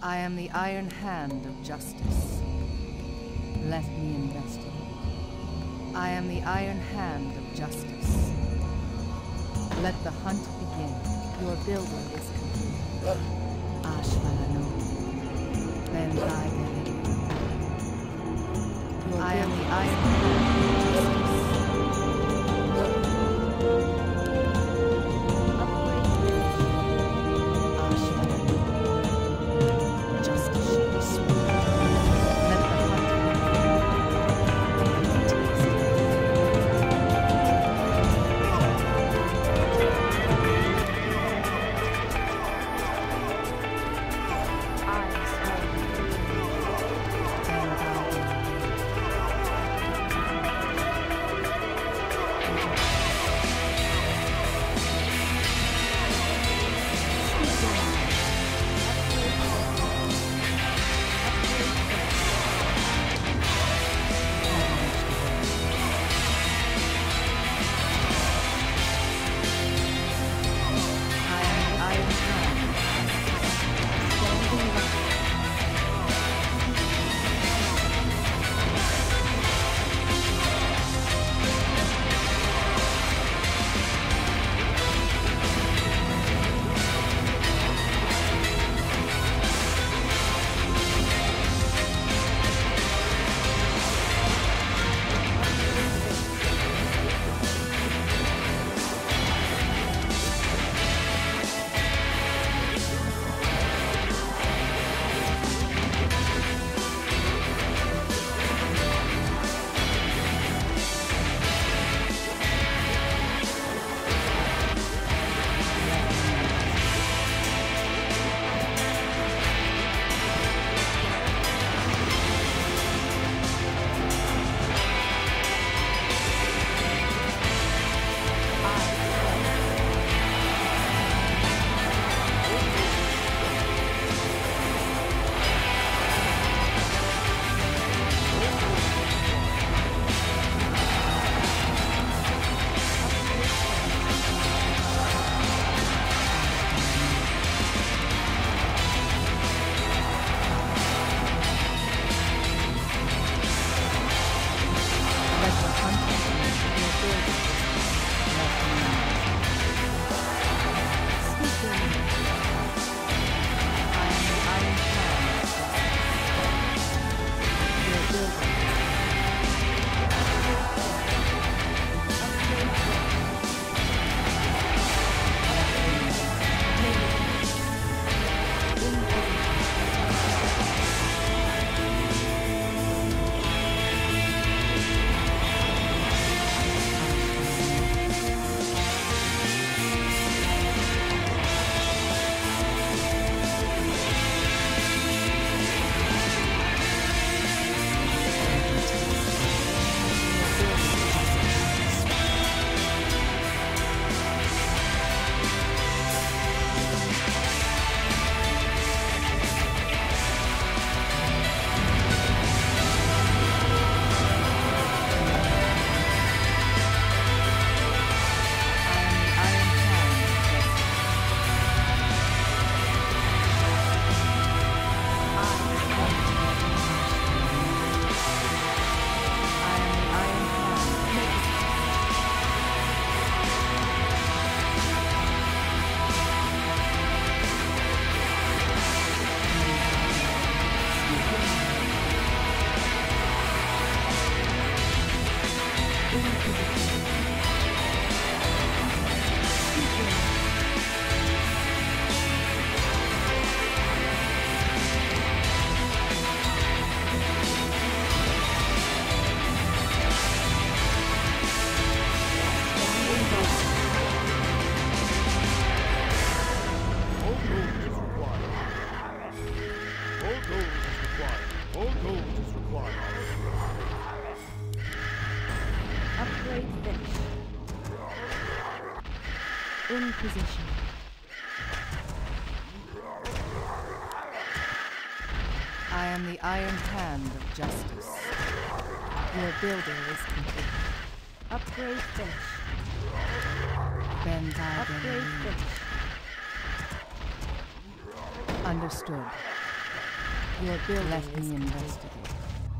I am the iron hand of justice. Let me investigate. I am the iron hand of justice. Let the hunt begin. Your building is complete. Ashvalano. Then I am the iron hand of justice. In position. I am the iron hand of justice. Your building is complete. Upgrade finished. Upgrade finished. Understood. Your building Let is me complete. investigate.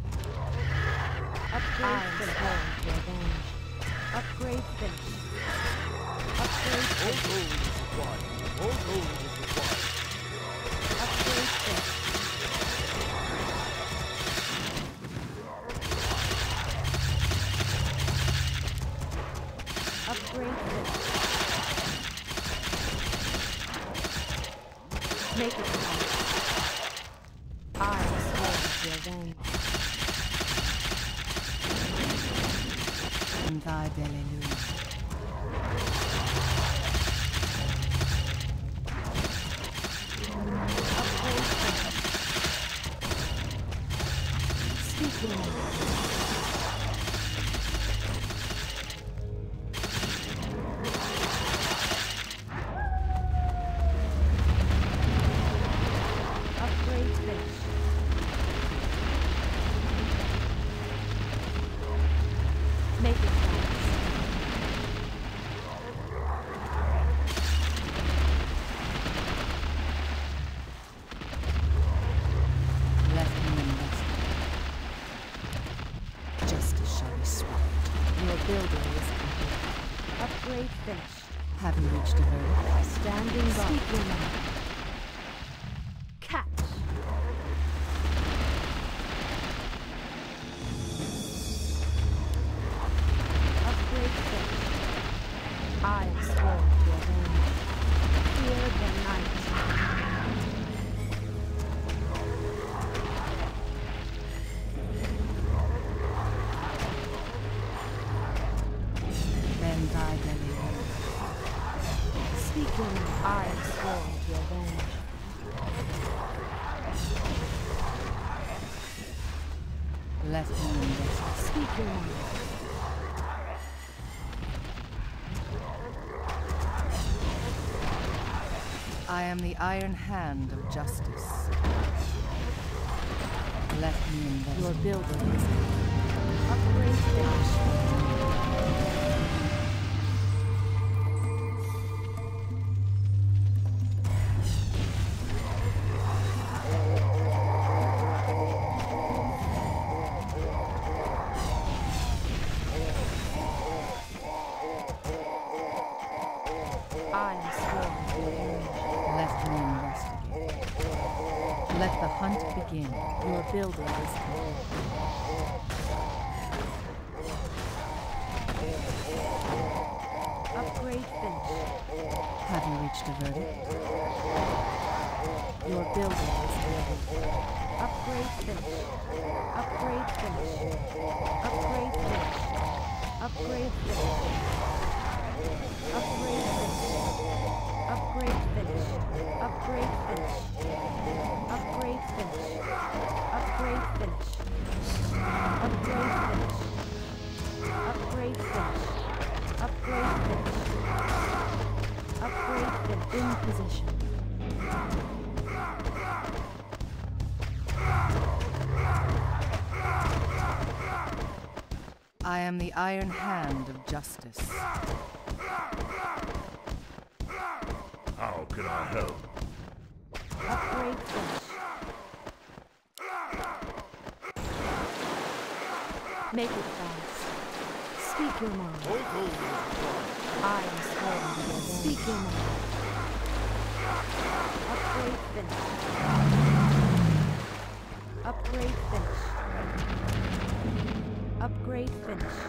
Upgrade finished. To revenge. Upgrade finished. Upgrade finished. Upgrade finished. Upgrade finished. Make it right. I swear to revenge. In thy hallelujah. Upgrade finished. Speak your name. Upgrade finished. Make it fast. Let me investigate. Justice shall be swift. Your building is complete. Upgrade finished. Have you reached a verdict? Standing by. Speak your name. Catch. Upgrade finished. I am sworn to avenge. Fear the night. Then thy hallelujah. Speak your name. I am sworn to avenge. Let me investigate. Speak your name. I am the iron hand of justice. Let me Your investigate. building is complete. Upgrade finished. I am sworn to avenge. Let me investigate. Let the hunt begin. Your building is complete. Upgrade finished. Have you reached a verdict? Your building is complete. Upgrade finished. Upgrade finished. Upgrade finished. Upgrade finished. Upgrade finished. Upgrade finished. Upgrade finished. Upgrade finished. Upgrade finished. Upgrade finished. Upgrade finished. Upgrade finished. Upgrade finished. In position. I am the iron hand of justice. How can I help? Upgrade finished. Make it fast. Speak your mind. I am sworn to revenge. Speak your mind. Upgrade finished. Upgrade finished. Upgrade finished.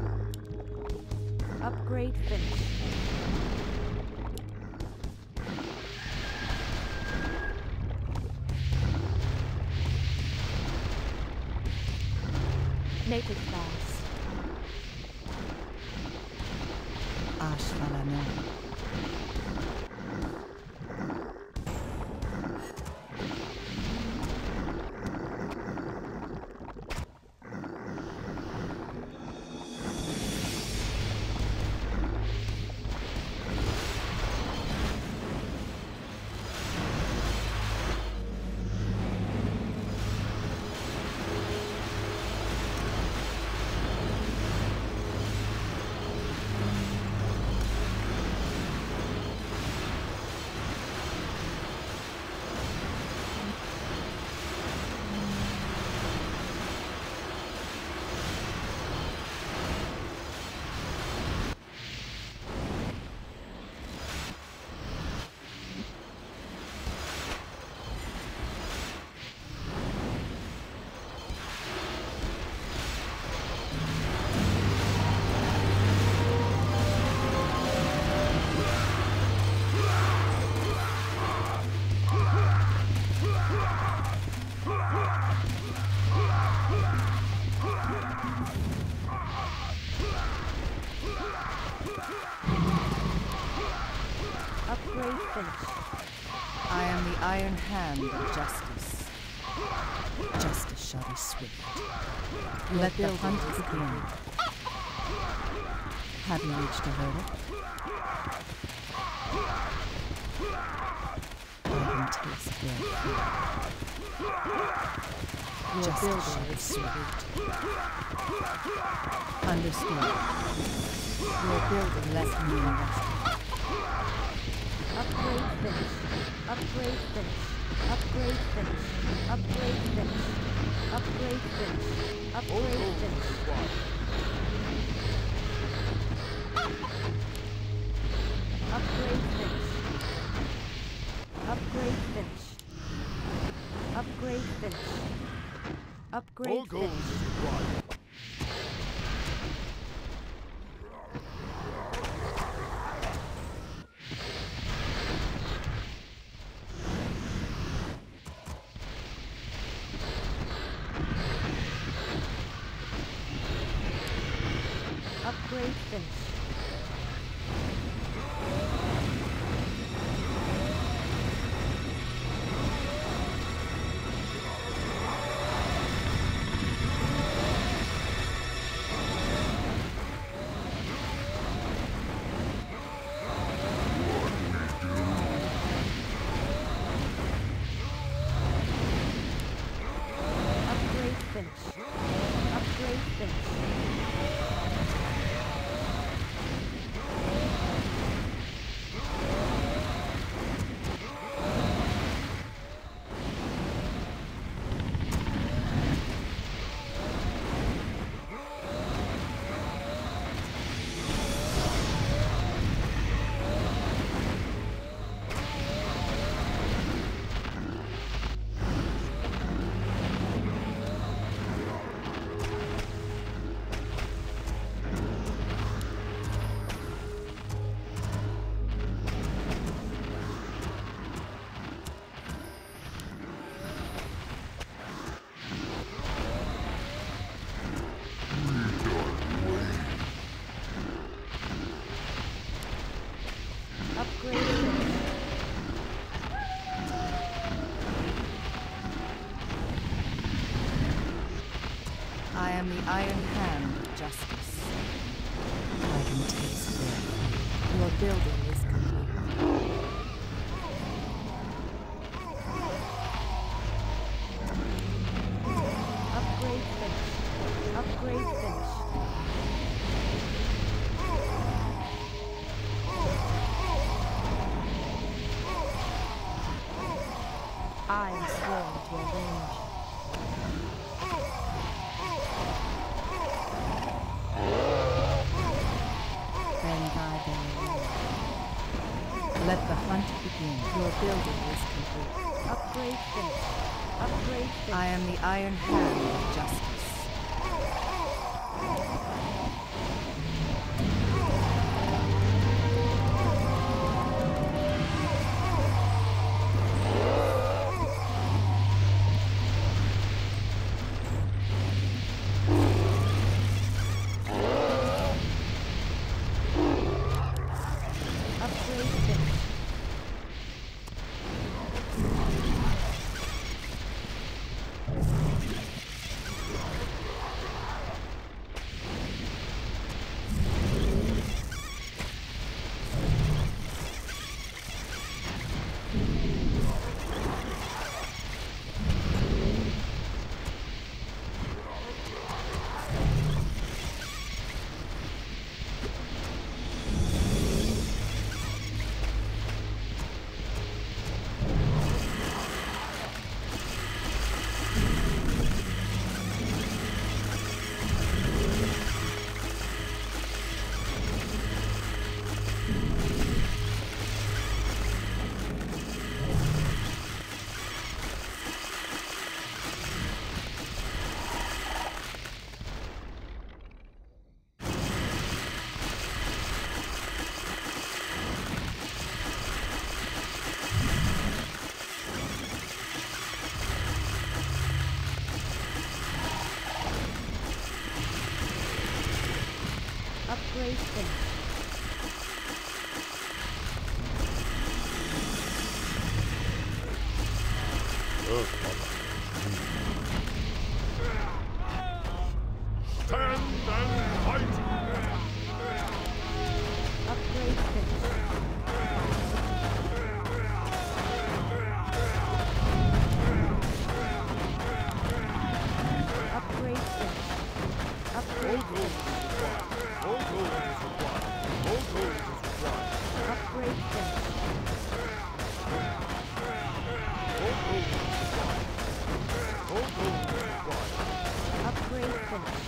Upgrade finished. Make it fast. Ashvalano. Upgrade finished. I am the iron hand of justice. Justice shall be swift. Let the hunt begin. Have you reached a verdict? I can taste their fear. Justice shall be swift. Understood. Your building left me invested. Upgrade finished. Upgrade finished. Upgrade finished. Upgrade finished. Upgrade finished. Upgrade finished. Upgrade finished. Upgrade finished. Upgrade finished. Upgrade finished. Upgrade finished. Upgrade finished. Upgrade finished. Upgrade finished. I am the iron hand of justice. I can taste their fear. Your building is complete. Upgrade finished. Upgrade finished. I am sworn to avenge. Then die there. Let the hunt begin. Your building is complete. Upgrade finished. Upgrade finished. I am the iron hand of justice. Upgrade finished. Stand and fight! Upgrade finished. Upgrade finished. Upgrade finished. More gold is required. More gold is required. Upgrade finished. More gold is required. More gold is required. Upgrade finished.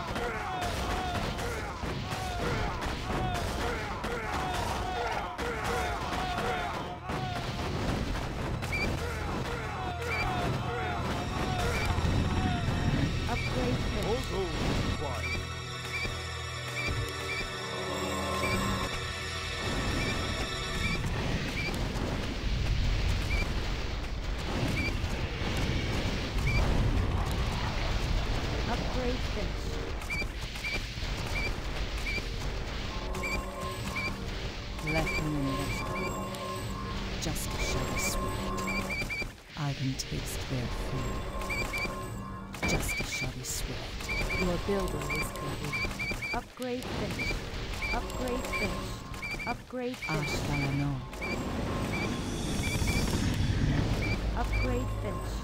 Upgrade More finished. gold is required. Upgrade finished. Let me investigate. Justice shall be swift. I can taste their fear. Justice shall be swift. Your building is complete. Upgrade finished. Upgrade finished. Upgrade finished. Ashtalano. Upgrade finished.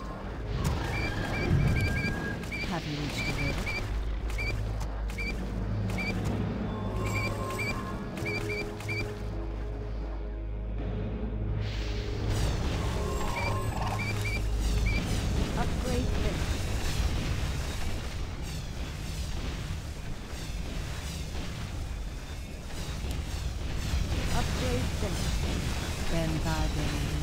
Have you reached a verdict? Upgrade finished. Upgrade finished. Ben Garden.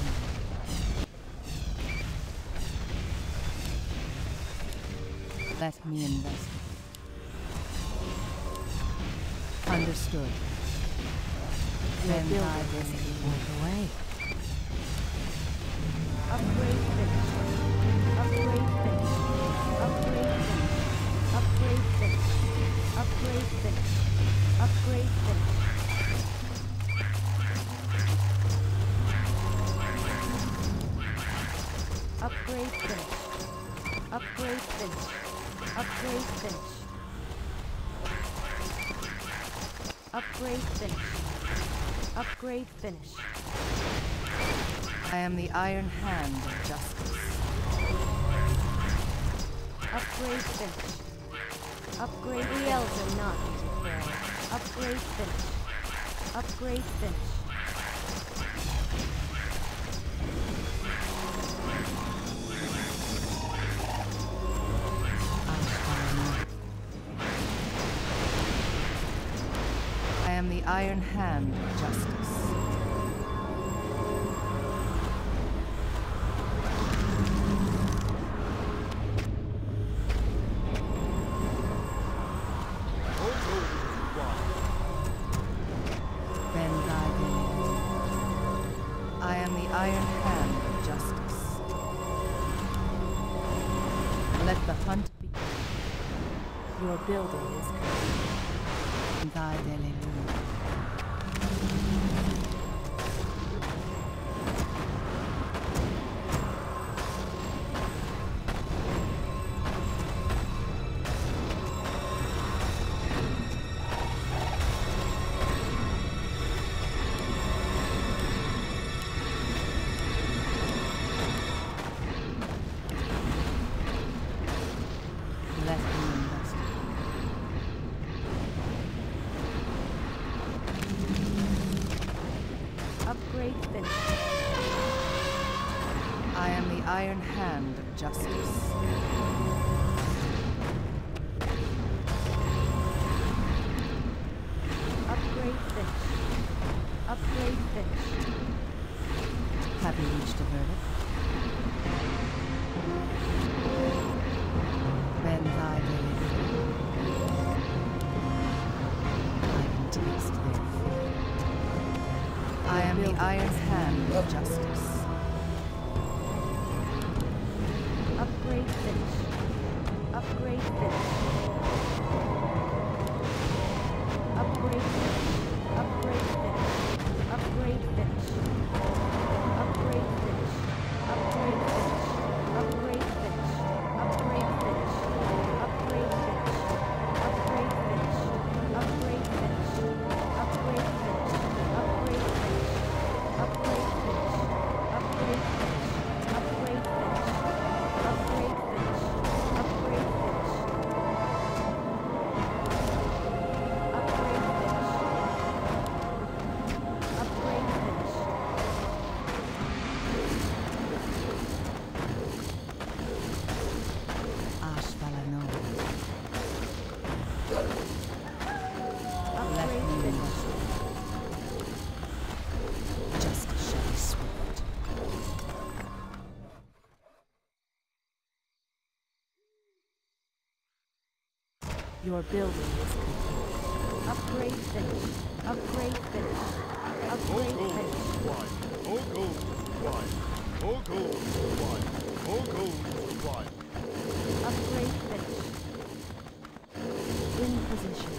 Let me investigate. Understood. Your Ben building Garden is complete. walk away. Upgrade finished. Upgrade finished. Upgrade finished. Upgrade finished. Upgrade finished. Upgrade finished. Upgrade finished. Upgrade finished. Upgrade finished. Upgrade finished. Upgrade finished. I am the iron hand of justice. Upgrade finished. Upgrade. The elves are not easy prey. Upgrade finished. Upgrade finished. Ashtalano. I am the iron hand of justice. More gold is required. Ben Garden. I am the iron hand of justice. Let the hunt begin. Your building is complete. Garden. Let me investigate. Upgrade finished. I am the iron hand of justice. Upgrade finished. Upgrade finished. Have you reached a verdict? Ben Garden. I can taste their fear. I am the iron hand of justice. Upgrade finished. Upgrade finished. Upgrade Your building is complete. Upgrade finished. Upgrade finished. Upgrade finished. Wide. All gold. Wide. All gold. Wide. All gold. Wide. Upgrade finished. In position.